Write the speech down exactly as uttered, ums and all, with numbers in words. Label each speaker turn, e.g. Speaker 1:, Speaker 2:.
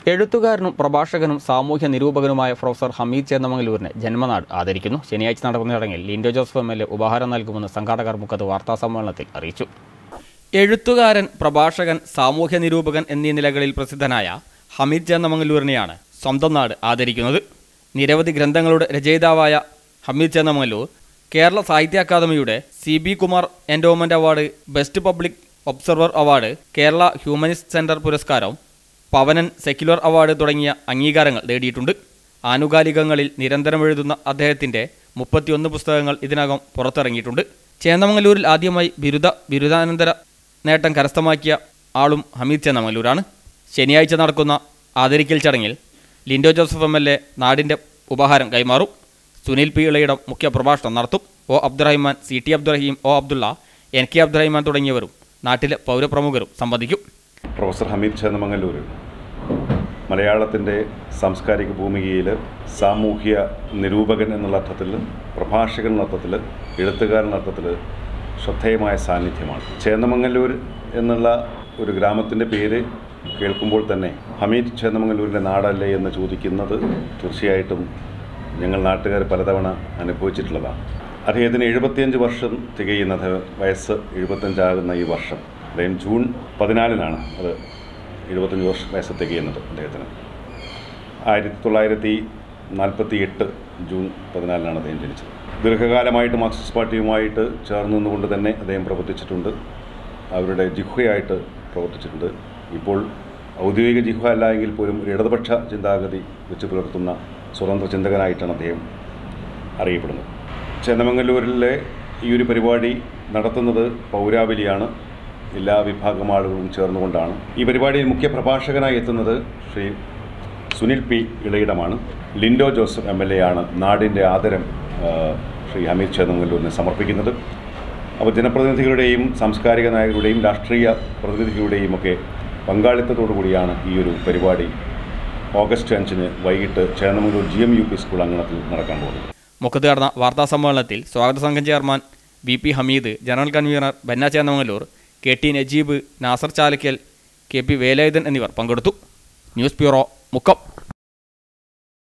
Speaker 1: എഴുത്തുകാരനും പ്രഭാഷകനും സാമൂഹ്യ നിരൂപകനുമായ പ്രൊഫസർ ഹമീദ് ചേന്നമംഗലൂരിനെ ജന്മനാട് ആദരിക്കുന്നു. ശനിയാഴ്ച നടക്കുന്ന ചടങ്ങിൽ Linto Joseph M L A ഉപഹാരം നൽകുമെന്ന് സംഘാടകർ മുക്കത്ത് വാർത്താസമ്മേളനത്തിൽ അറിയിച്ചു. എഴുത്തുകാരൻ, പ്രഭാഷകൻ, സാമൂഹ്യ നിരൂപകൻ എന്നീ നിലകളിൽ പ്രസിദ്ധനായ ഹമീദ് ചേന്നമംഗലൂരിനെയാണ് സ്വന്തം നാട് ആദരിക്കുന്നത്. നിരവധി ഗ്രന്ഥങ്ങളുടെ രചയിതാവായ ഹമീദ് ചേന്നമംഗലൂർ കേരള സാഹിത്യ അക്കാദമിയുടെ C B Kumar endowment award, best public observer award, Kerala humanist centre പുരസ്കാരം, പവനൻ സെക്യുലർ അവാർഡ് തുടങ്ങിയ അംഗീകാരങ്ങൾ നേടിയിട്ടുണ്ട്. ആനുകാലികങ്ങളിൽ നിരന്തരം എഴുതുന്ന അദ്ദേഹത്തിൻ്റെ മുപ്പത്തിയൊന്ന് പുസ്തകങ്ങൾ ഇതിനകം പുറത്തിറങ്ങിയിട്ടുണ്ട്. ചേന്നമംഗലൂരിൽ ആദ്യമായി ബിരുദ ബിരുദാനന്തര നേട്ടം കരസ്ഥമാക്കിയ ആളും ഹമീദ് ചേന്നമംഗലൂരാണ്. ശനിയാഴ്ച നടക്കുന്ന ആദരിക്കൽ ചടങ്ങിൽ Linto Joseph M L A നാടിൻ്റെ ഉപഹാരം കൈമാറും. സുനിൽ പി ഇളയിടം മുഖ്യ പ്രഭാഷണം നടത്തും. O Abdurahiman, C T Abdurahim, O Abdulla, N K Abdurahiman തുടങ്ങിയവരും നാട്ടിലെ പൗരപ്രമുഖരും സംബന്ധിക്കും.
Speaker 2: പ്രൊഫസർ ഹമീദ് ചേന്നമംഗലൂർ മലയാളത്തിൻ്റെ സാംസ്കാരിക ഭൂമികയിൽ സാമൂഹ്യ നിരൂപകൻ എന്നുള്ള അർത്ഥത്തിൽ, പ്രഭാഷകൻ എന്ന അർത്ഥത്തിൽ, എഴുത്തുകാരൻ എന്ന അർത്ഥത്തിൽ ശ്രദ്ധേയമായ സാന്നിധ്യമാണ്. ചേന്നമംഗലൂർ എന്നുള്ള ഒരു ഗ്രാമത്തിൻ്റെ പേര് കേൾക്കുമ്പോൾ തന്നെ ഹമീദ് ചേന്നമംഗലൂരിൻ്റെ നാടല്ലേ എന്ന് ചോദിക്കുന്നത് തീർച്ചയായിട്ടും ഞങ്ങൾ നാട്ടുകാർ പലതവണ അനുഭവിച്ചിട്ടുള്ളതാണ്. അദ്ദേഹത്തിന് എഴുപത്തിയഞ്ച് വർഷം തികയുന്നത്, വയസ്സ് എഴുപത്തഞ്ചാകുന്ന ഈ വർഷം, അദ്ദേഹം ജൂൺ പതിനാലിനാണ് അത് എഴുപത്തഞ്ച് വർഷം വയസ്സ് തികയുന്നത് അദ്ദേഹത്തിന്. ആയിരത്തി തൊള്ളായിരത്തി നാൽപ്പത്തി എട്ട് ജൂൺ പതിനാലിനാണ് അദ്ദേഹം ജനിച്ചത്. ദീർഘകാലമായിട്ട് മാർക്സിസ്റ്റ് പാർട്ടിയുമായിട്ട് ചേർന്ന് നിന്നുകൊണ്ട് തന്നെ അദ്ദേഹം പ്രവർത്തിച്ചിട്ടുണ്ട്. അവരുടെ ജിഹ്വയായിട്ട് പ്രവർത്തിച്ചിട്ടുണ്ട്. ഇപ്പോൾ ഔദ്യോഗിക ജിഹ്വ അല്ല എങ്കിൽ പോലും ഒരു ഇടതുപക്ഷ ചിന്താഗതി വെച്ച് പുലർത്തുന്ന സ്വതന്ത്ര ചിന്തകനായിട്ടാണ് അദ്ദേഹം അറിയപ്പെടുന്നത്. ചേന്നമംഗലൂരിലെ ഈ ഒരു പരിപാടി നടത്തുന്നത് പൗരാവലിയാണ്. എല്ലാ വിഭാഗം ആളുകളും ചേർന്നുകൊണ്ടാണ്. ഈ പരിപാടിയിൽ മുഖ്യ പ്രഭാഷകനായി എത്തുന്നത് ശ്രീ സുനിൽ പി ഇളയിടമാണ്. Linto Joseph M L A ആണ് നാടിൻ്റെ ആദരം ശ്രീ ഹമീദ് ചേന്നമംഗലൂരിനെ സമർപ്പിക്കുന്നത്. അപ്പോൾ ജനപ്രതിനിധികളുടെയും സാംസ്കാരിക നായകരുടെയും രാഷ്ട്രീയ പ്രതിനിധികളുടെയും ഒക്കെ പങ്കാളിത്തത്തോടു കൂടിയാണ് ഈ ഒരു പരിപാടി ഓഗസ്റ്റ് അഞ്ചിന് വൈകിട്ട് Chennamangalur G M U P school അങ്കണത്തിൽ നടക്കാൻ പോകുന്നത്.
Speaker 1: മുക്കത്ത് നടന്ന വാർത്താസമ്മേളനത്തിൽ സ്വാഗത സംഘം chairman V P Hameed, general convener Banna Chennamangalur, K T Najeeb, Nasar Chalakkal, K P Velayudhan എന്നിവർ പങ്കെടുത്തു. News bureau, Mukkam.